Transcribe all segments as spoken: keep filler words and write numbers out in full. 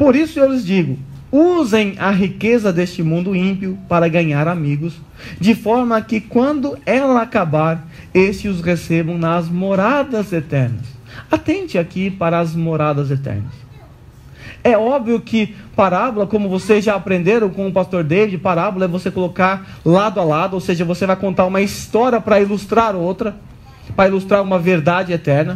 Por isso eu lhes digo, usem a riqueza deste mundo ímpio para ganhar amigos, de forma que quando ela acabar, estes os recebam nas moradas eternas. Atente aqui para as moradas eternas. É óbvio que parábola, como vocês já aprenderam com o pastor David, parábola é você colocar lado a lado, ou seja, você vai contar uma história para ilustrar outra, para ilustrar uma verdade eterna.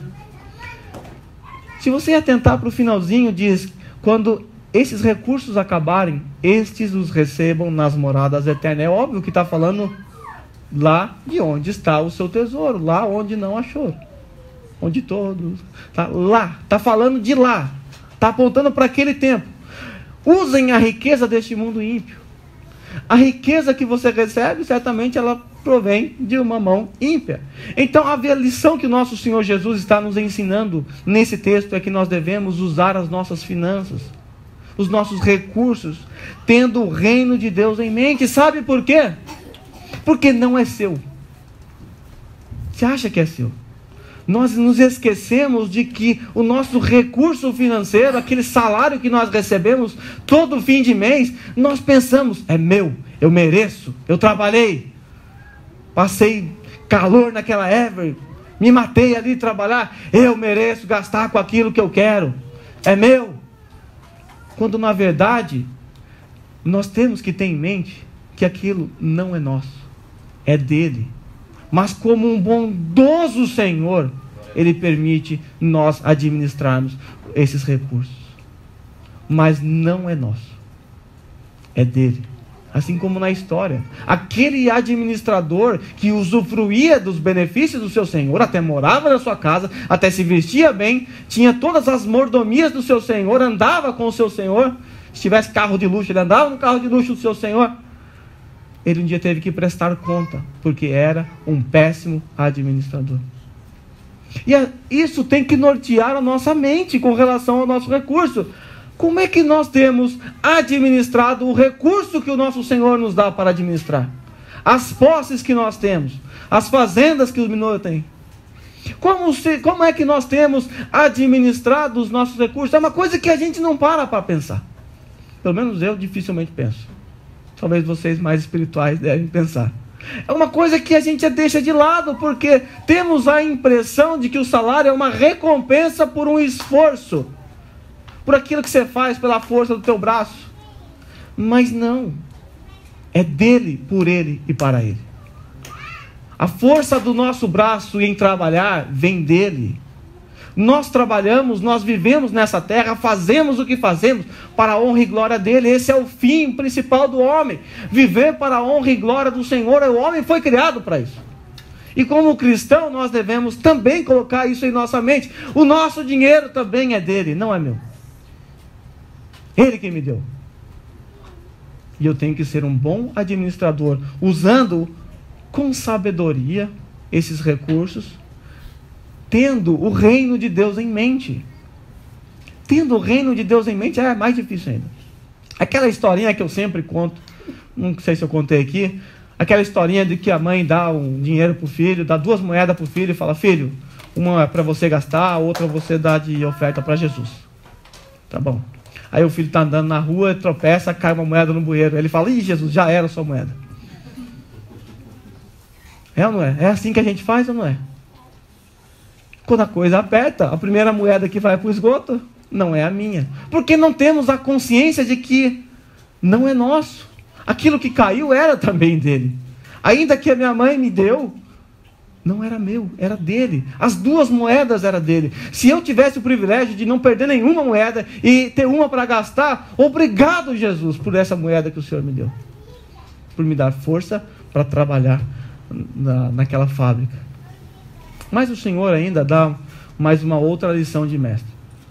Se você atentar para o finalzinho, diz, quando esses recursos acabarem, estes os recebam nas moradas eternas. É óbvio que está falando lá de onde está o seu tesouro, lá onde não há choro, onde todos, tá lá, está falando de lá. Está apontando para aquele tempo. Usem a riqueza deste mundo ímpio. A riqueza que você recebe, certamente ela provém de uma mão ímpia. Então, a lição que o nosso Senhor Jesus está nos ensinando nesse texto é que nós devemos usar as nossas finanças, os nossos recursos, tendo o reino de Deus em mente. Sabe por quê? Porque não é seu. Você acha que é seu? Nós nos esquecemos de que o nosso recurso financeiro, aquele salário que nós recebemos todo fim de mês, nós pensamos, é meu, eu mereço, eu trabalhei, passei calor naquela Ever, me matei ali de trabalhar, eu mereço gastar com aquilo que eu quero, é meu. Quando na verdade, nós temos que ter em mente que aquilo não é nosso, é dele. Mas como um bondoso Senhor, Ele permite nós administrarmos esses recursos. Mas não é nosso, é dele. Assim como na história, aquele administrador que usufruía dos benefícios do seu Senhor, até morava na sua casa, até se vestia bem, tinha todas as mordomias do seu Senhor, andava com o seu Senhor. Se tivesse carro de luxo, ele andava no carro de luxo do seu Senhor. Ele um dia teve que prestar conta, porque era um péssimo administrador. E isso tem que nortear a nossa mente com relação ao nosso recurso. Como é que nós temos administrado o recurso que o nosso Senhor nos dá para administrar? As posses que nós temos, as fazendas que o Minor tem. Como, se, como é que nós temos administrado os nossos recursos? É uma coisa que a gente não para para pensar. Pelo menos eu dificilmente penso. Talvez vocês mais espirituais devem pensar. É uma coisa que a gente deixa de lado, porque temos a impressão de que o salário é uma recompensa por um esforço, por aquilo que você faz, pela força do teu braço. Mas não. É dele, por ele e para ele. A força do nosso braço em trabalhar vem dele. Nós trabalhamos, nós vivemos nessa terra, fazemos o que fazemos para a honra e glória dele. Esse é o fim principal do homem. Viver para a honra e glória do Senhor. O homem foi criado para isso. E como cristão, nós devemos também colocar isso em nossa mente. O nosso dinheiro também é dele, não é meu. Ele que me deu. E eu tenho que ser um bom administrador, usando com sabedoria esses recursos, tendo o reino de Deus em mente. Tendo o reino de Deus em mente é mais difícil ainda. Aquela historinha que eu sempre conto, não sei se eu contei aqui, aquela historinha de que a mãe dá um dinheiro para o filho, dá duas moedas para o filho e fala, filho, uma é para você gastar, a outra você dá de oferta para Jesus. Tá bom. Aí o filho está andando na rua, tropeça, cai uma moeda no bueiro. Ele fala, ih, Jesus, já era a sua moeda. É ou não é? É assim que a gente faz ou não é? Quando a coisa aperta, a primeira moeda que vai para o esgoto não é a minha. Porque não temos a consciência de que não é nosso. Aquilo que caiu era também dele. Ainda que a minha mãe me deu, não era meu, era dele. As duas moedas eram dele. Se eu tivesse o privilégio de não perder nenhuma moeda e ter uma para gastar, obrigado, Jesus, por essa moeda que o Senhor me deu. Por me dar força para trabalhar na, naquela fábrica. Mas o Senhor ainda dá mais uma outra lição de mestre.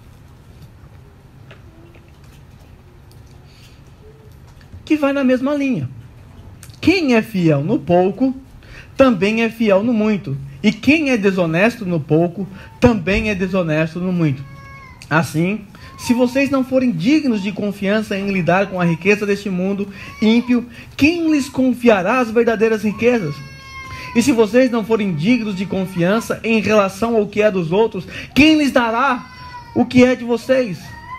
Que vai na mesma linha. Quem é fiel no pouco, também é fiel no muito. E quem é desonesto no pouco, também é desonesto no muito. Assim, se vocês não forem dignos de confiança em lidar com a riqueza deste mundo ímpio, quem lhes confiará as verdadeiras riquezas? E se vocês não forem dignos de confiança em relação ao que é dos outros, quem lhes dará o que é de vocês?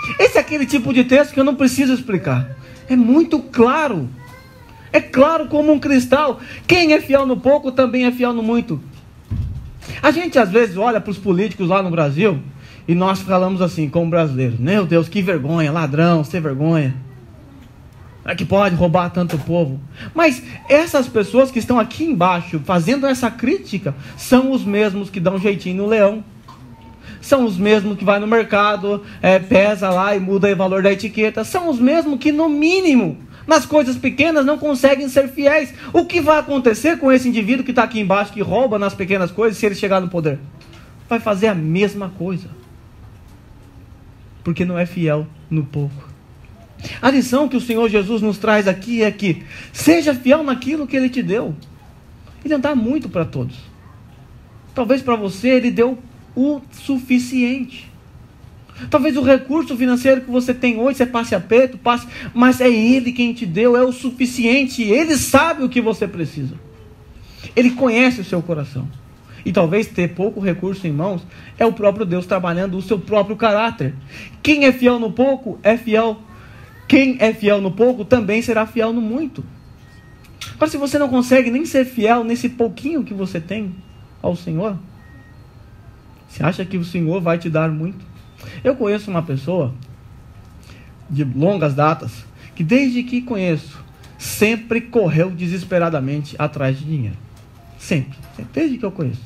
Esse é aquele tipo de texto que eu não preciso explicar. É muito claro. É claro como um cristal. Quem é fiel no pouco também é fiel no muito. A gente às vezes olha para os políticos lá no Brasil e nós falamos assim, como brasileiros: meu Deus, que vergonha, ladrão, sem vergonha. É que pode roubar tanto povo. Mas essas pessoas que estão aqui embaixo fazendo essa crítica são os mesmos que dão jeitinho no leão. São os mesmos que vai no mercado, é, pesa lá e muda o valor da etiqueta. São os mesmos que, no mínimo, nas coisas pequenas não conseguem ser fiéis. O que vai acontecer com esse indivíduo que está aqui embaixo, que rouba nas pequenas coisas, se ele chegar no poder? Vai fazer a mesma coisa. Porque não é fiel no pouco. A lição que o Senhor Jesus nos traz aqui é que seja fiel naquilo que Ele te deu. Ele não dá muito para todos. Talvez para você Ele deu o suficiente. Talvez o recurso financeiro que você tem hoje, você passe aperto, passe, mas é Ele quem te deu, é o suficiente. Ele sabe o que você precisa. Ele conhece o seu coração. E talvez ter pouco recurso em mãos é o próprio Deus trabalhando o seu próprio caráter. Quem é fiel no pouco é fiel. Quem é fiel no pouco também será fiel no muito. Agora, se você não consegue nem ser fiel nesse pouquinho que você tem ao Senhor, você acha que o Senhor vai te dar muito? Eu conheço uma pessoa de longas datas que desde que conheço sempre correu desesperadamente atrás de dinheiro. Sempre, desde que eu conheço.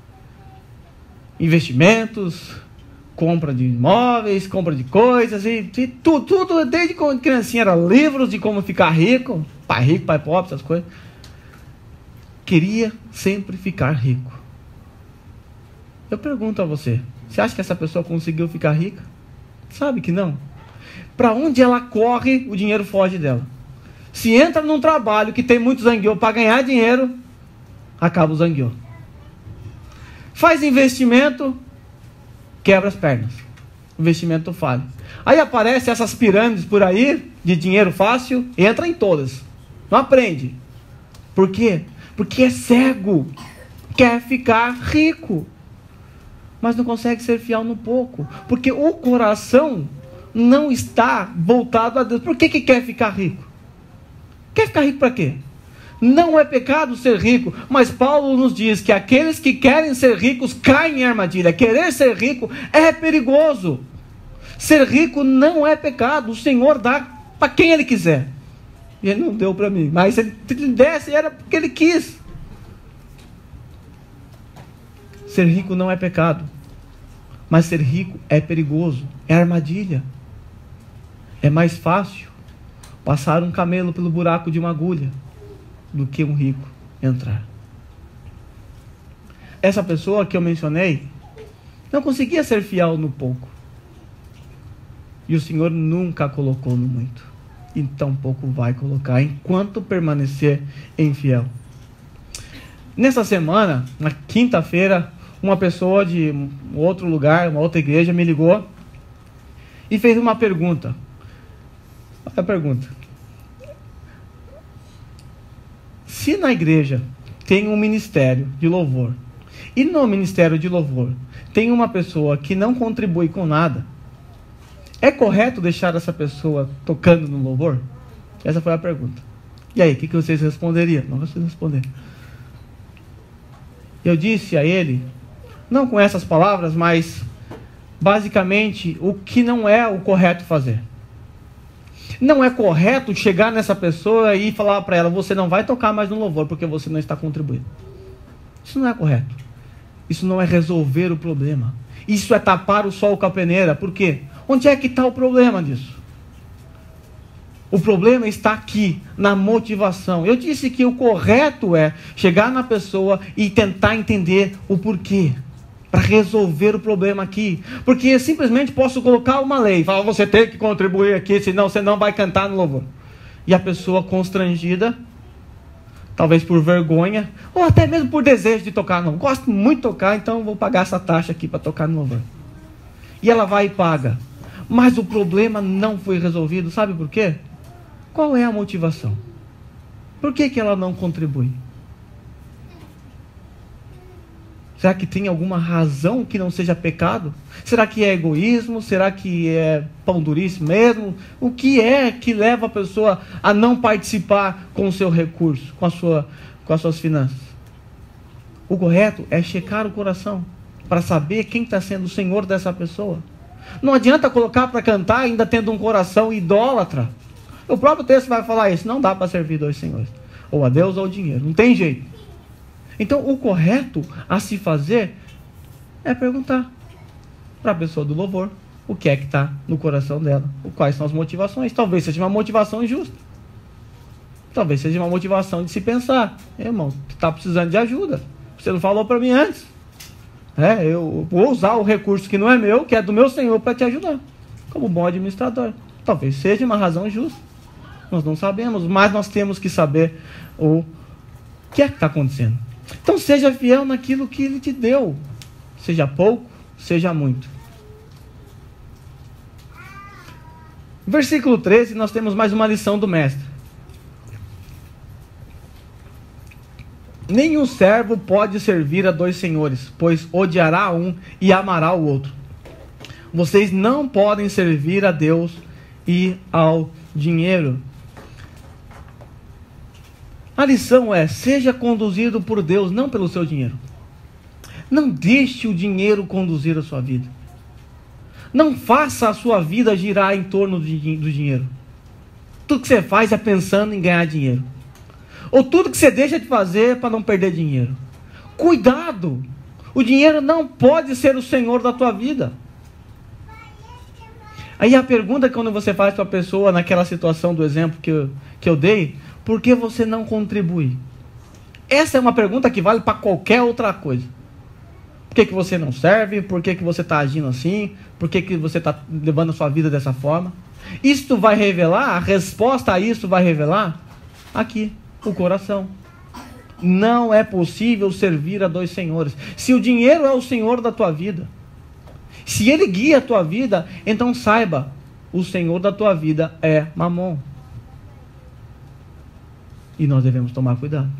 Investimentos, compra de imóveis, compra de coisas, e, e tudo, tudo, desde quando criancinha era livros de como ficar rico, pai rico, pai pobre, essas coisas. Queria sempre ficar rico. Eu pergunto a você, você acha que essa pessoa conseguiu ficar rica? Sabe que não. Para onde ela corre, o dinheiro foge dela. Se entra num trabalho que tem muito zangueô para ganhar dinheiro, acaba o zangueô. Faz investimento, quebra as pernas. Investimento falha. Aí aparecem essas pirâmides por aí, de dinheiro fácil, entra em todas. Não aprende. Por quê? Porque é cego. Quer ficar rico. Mas não consegue ser fiel no pouco. Porque o coração não está voltado a Deus. Por que que quer ficar rico? Quer ficar rico para quê? Não é pecado ser rico, mas Paulo nos diz que aqueles que querem ser ricos caem em armadilha. Querer ser rico é perigoso. Ser rico não é pecado. O Senhor dá para quem Ele quiser. E Ele não deu para mim, mas se Ele desse era porque Ele quis. Ser rico não é pecado, mas ser rico é perigoso, é armadilha. É mais fácil passar um camelo pelo buraco de uma agulha do que um rico entrar. Essa pessoa que eu mencionei não conseguia ser fiel no pouco, e o Senhor nunca a colocou no muito, e tampouco vai colocar enquanto permanecer infiel. Nessa semana, na quinta-feira, uma pessoa de um outro lugar, uma outra igreja, me ligou e fez uma pergunta. Olha a pergunta: se na igreja tem um ministério de louvor, e no ministério de louvor tem uma pessoa que não contribui com nada, é correto deixar essa pessoa tocando no louvor? Essa foi a pergunta. E aí, o que, que vocês responderiam? Não vocês responderam. Eu disse a ele, não com essas palavras, mas basicamente o que não é o correto fazer. Não é correto chegar nessa pessoa e falar para ela: você não vai tocar mais no louvor porque você não está contribuindo. Isso não é correto. Isso não é resolver o problema. Isso é tapar o sol com a peneira. Por quê? Onde é que está o problema disso? O problema está aqui, na motivação. Eu disse que o correto é chegar na pessoa e tentar entender o porquê, para resolver o problema aqui. Porque eu simplesmente posso colocar uma lei, falar: você tem que contribuir aqui, senão você não vai cantar no louvor. E a pessoa constrangida, talvez por vergonha, ou até mesmo por desejo de tocar, não, gosto muito de tocar, então vou pagar essa taxa aqui para tocar no louvor. E ela vai e paga. Mas o problema não foi resolvido, sabe por quê? Qual é a motivação? Por que que ela não contribui? Será que tem alguma razão que não seja pecado? Será que é egoísmo? Será que é pão duríssimo mesmo? O que é que leva a pessoa a não participar com o seu recurso, com, a sua, com as suas finanças? O correto é checar o coração, para saber quem está sendo o Senhor dessa pessoa. Não adianta colocar para cantar ainda tendo um coração idólatra. O próprio texto vai falar isso. Não dá para servir dois senhores. Ou a Deus ou ao dinheiro. Não tem jeito. Então o correto a se fazer é perguntar para a pessoa do louvor o que é que está no coração dela. Quais são as motivações. Talvez seja uma motivação injusta. Talvez seja uma motivação de se pensar. Irmão, tu está precisando de ajuda. Você não falou para mim antes. É, eu vou usar o recurso que não é meu, que é do meu Senhor, para te ajudar. Como bom administrador. Talvez seja uma razão justa. Nós não sabemos, mas nós temos que saber o que é que está acontecendo. Então seja fiel naquilo que Ele te deu. Seja pouco, seja muito. Versículo treze, nós temos mais uma lição do mestre. Nenhum servo pode servir a dois senhores, pois odiará um e amará o outro. Vocês não podem servir a Deus e ao dinheiro. A lição é: seja conduzido por Deus, não pelo seu dinheiro. Não deixe o dinheiro conduzir a sua vida. Não faça a sua vida girar em torno do dinheiro. Tudo que você faz é pensando em ganhar dinheiro. Ou tudo que você deixa de fazer para não perder dinheiro. Cuidado! O dinheiro não pode ser o senhor da tua vida. Aí a pergunta que quando você faz para a pessoa, naquela situação do exemplo que eu, que eu dei, por que você não contribui? Essa é uma pergunta que vale para qualquer outra coisa. Por que, que você não serve? Por que, que você está agindo assim? Por que, que você está levando a sua vida dessa forma? Isto vai revelar, a resposta a isso vai revelar aqui, o coração. Não é possível servir a dois senhores. Se o dinheiro é o senhor da tua vida, se ele guia a tua vida, então saiba, o senhor da tua vida é Mamon. E nós devemos tomar cuidado.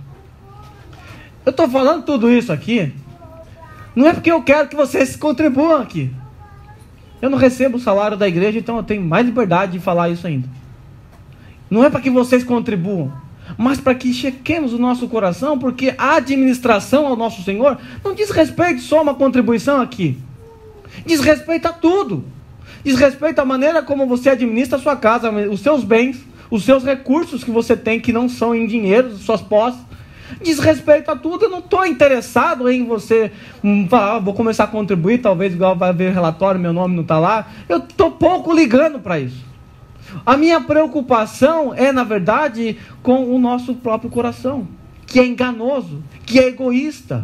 Eu estou falando tudo isso aqui, não é porque eu quero que vocês contribuam aqui. Eu não recebo o salário da igreja, então eu tenho mais liberdade de falar isso ainda. Não é para que vocês contribuam, mas para que chequemos o nosso coração, porque a administração ao nosso Senhor não diz respeito só a uma contribuição aqui. Diz respeito a tudo. Diz respeito à maneira como você administra a sua casa, os seus bens, os seus recursos que você tem, que não são em dinheiro, suas posses. Diz respeito a tudo. Eu não estou interessado em você hum, falar, vou começar a contribuir, talvez igual vai ver relatório, meu nome não está lá. Eu estou pouco ligando para isso. A minha preocupação é, na verdade, com o nosso próprio coração, que é enganoso, que é egoísta.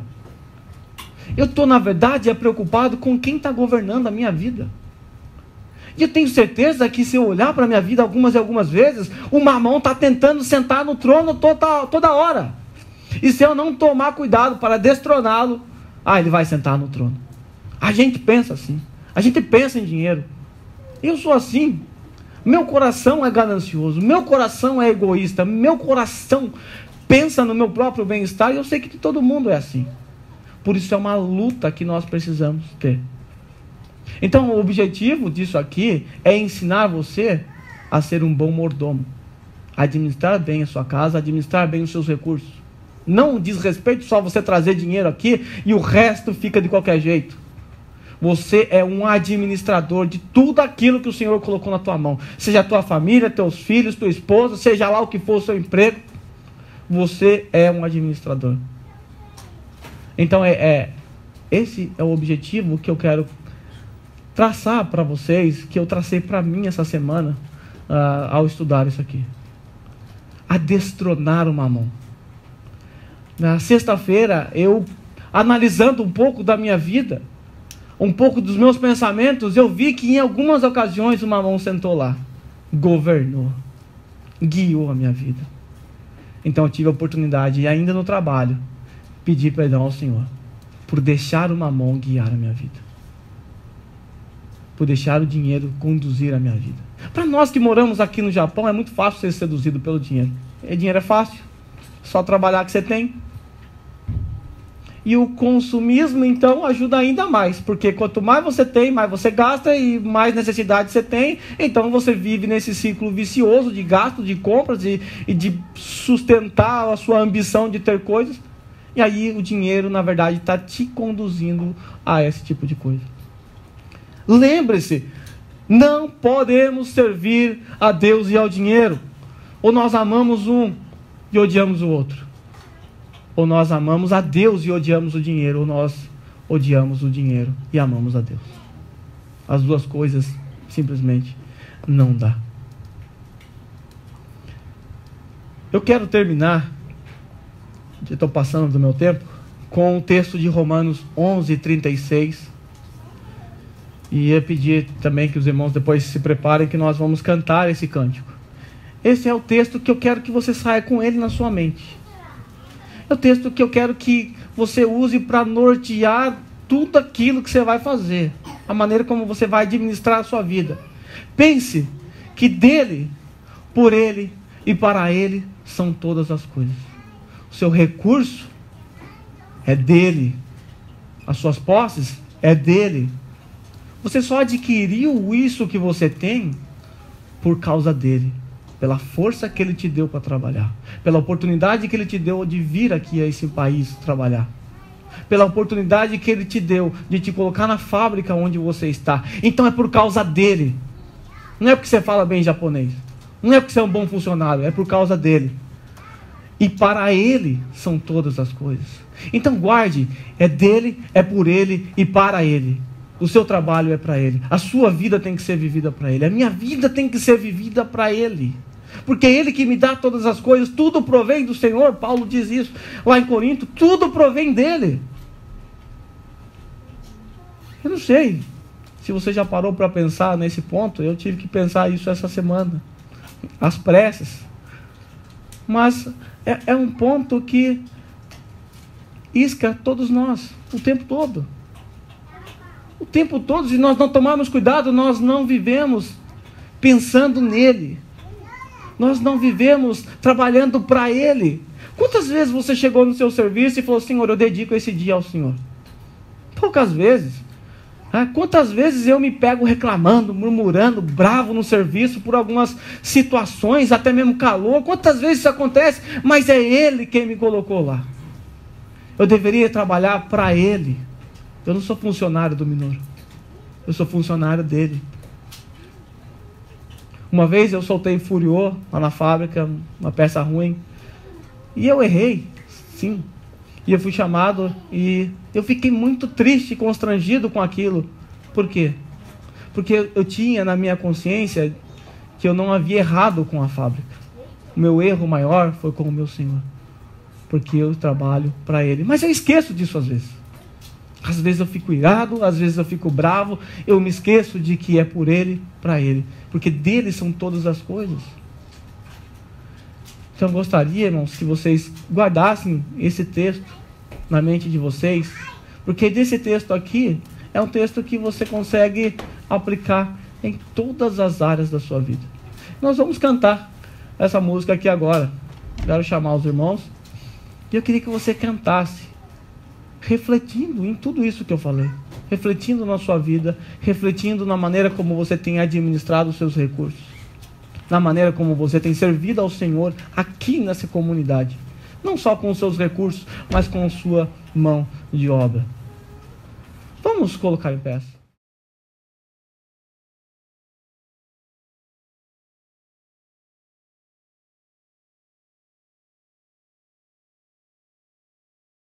Eu estou, na verdade, é preocupado com quem está governando a minha vida. E eu tenho certeza que se eu olhar para a minha vida algumas e algumas vezes, o Mamon está tentando sentar no trono toda, toda hora. E se eu não tomar cuidado para destroná-lo, ah, ele vai sentar no trono. A gente pensa assim. A gente pensa em dinheiro. Eu sou assim. Meu coração é ganancioso. Meu coração é egoísta. Meu coração pensa no meu próprio bem-estar. E eu sei que todo mundo é assim. Por isso é uma luta que nós precisamos ter. Então o objetivo disso aqui é ensinar você a ser um bom mordomo. Administrar bem a sua casa, administrar bem os seus recursos. Não diz respeito só você trazer dinheiro aqui e o resto fica de qualquer jeito. Você é um administrador de tudo aquilo que o Senhor colocou na tua mão. Seja a tua família, teus filhos, tua esposa, seja lá o que for o seu emprego. Você é um administrador. Então é, é esse é o objetivo que eu quero traçar para vocês, que eu tracei para mim essa semana, uh, ao estudar isso aqui. A destronar o Mamon. Na sexta-feira, eu, analisando um pouco da minha vida, um pouco dos meus pensamentos, eu vi que em algumas ocasiões o Mamon sentou lá, governou, guiou a minha vida. Então eu tive a oportunidade, e ainda no trabalho, pedir perdão ao Senhor, por deixar o Mamon guiar a minha vida. Por deixar o dinheiro conduzir a minha vida. Para nós que moramos aqui no Japão, é muito fácil ser seduzido pelo dinheiro. E dinheiro é fácil, só trabalhar que você tem. E o consumismo, então, ajuda ainda mais, porque quanto mais você tem, mais você gasta e mais necessidade você tem, então você vive nesse ciclo vicioso de gasto, de compras e, e de sustentar a sua ambição de ter coisas. E aí o dinheiro, na verdade, está te conduzindo a esse tipo de coisa. Lembre-se, não podemos servir a Deus e ao dinheiro. Ou nós amamos um e odiamos o outro. Ou nós amamos a Deus e odiamos o dinheiro, ou nós odiamos o dinheiro e amamos a Deus. As duas coisas simplesmente não dá. Eu quero terminar, estou passando do meu tempo, com o texto de Romanos onze, trinta e seis. E ia pedir também que os irmãos depois se preparem, que nós vamos cantar esse cântico. Esse é o texto que eu quero que você saia com ele na sua mente. É o texto que eu quero que você use para nortear tudo aquilo que você vai fazer. A maneira como você vai administrar a sua vida. Pense que dele, por ele e para ele são todas as coisas. O seu recurso é dele. As suas posses é dele. Você só adquiriu isso que você tem por causa dele. Pela força que ele te deu para trabalhar, pela oportunidade que ele te deu de vir aqui a esse país trabalhar, pela oportunidade que ele te deu de te colocar na fábrica onde você está. Então é por causa dele. Não é porque você fala bem japonês, não é porque você é um bom funcionário, é por causa dele. E para ele são todas as coisas. Então guarde, é dele, é por ele e para ele. O seu trabalho é para ele, a sua vida tem que ser vivida para ele, a minha vida tem que ser vivida para ele. Porque é Ele que me dá todas as coisas, tudo provém do Senhor. Paulo diz isso lá em Corinto, tudo provém dele. Eu não sei se você já parou para pensar nesse ponto. Eu tive que pensar isso essa semana, às pressas. Mas é, é um ponto que isca todos nós, o tempo todo. O tempo todo, se nós não tomarmos cuidado, nós não vivemos pensando nele. Nós não vivemos trabalhando para Ele. Quantas vezes você chegou no seu serviço e falou: Senhor, eu dedico esse dia ao Senhor? Poucas vezes. Ah, quantas vezes eu me pego reclamando, murmurando, bravo no serviço por algumas situações, até mesmo calor. Quantas vezes isso acontece? Mas é Ele quem me colocou lá. Eu deveria trabalhar para Ele. Eu não sou funcionário do Minoro. Eu sou funcionário dele. Uma vez eu soltei furiô lá na fábrica, uma peça ruim. E eu errei, sim. E eu fui chamado e eu fiquei muito triste e constrangido com aquilo. Por quê? Porque eu tinha na minha consciência que eu não havia errado com a fábrica. O meu erro maior foi com o meu Senhor. Porque eu trabalho para Ele. Mas eu esqueço disso às vezes. Às vezes eu fico irado, às vezes eu fico bravo. Eu me esqueço de que é por Ele, para Ele. Porque dele são todas as coisas. Então eu gostaria, irmãos, que vocês guardassem esse texto na mente de vocês. Porque desse texto aqui, é um texto que você consegue aplicar em todas as áreas da sua vida. Nós vamos cantar essa música aqui agora. Quero chamar os irmãos. E eu queria que você cantasse, refletindo em tudo isso que eu falei, refletindo na sua vida, refletindo na maneira como você tem administrado os seus recursos, na maneira como você tem servido ao Senhor aqui nessa comunidade, não só com os seus recursos, mas com a sua mão de obra. Vamos colocar em pé.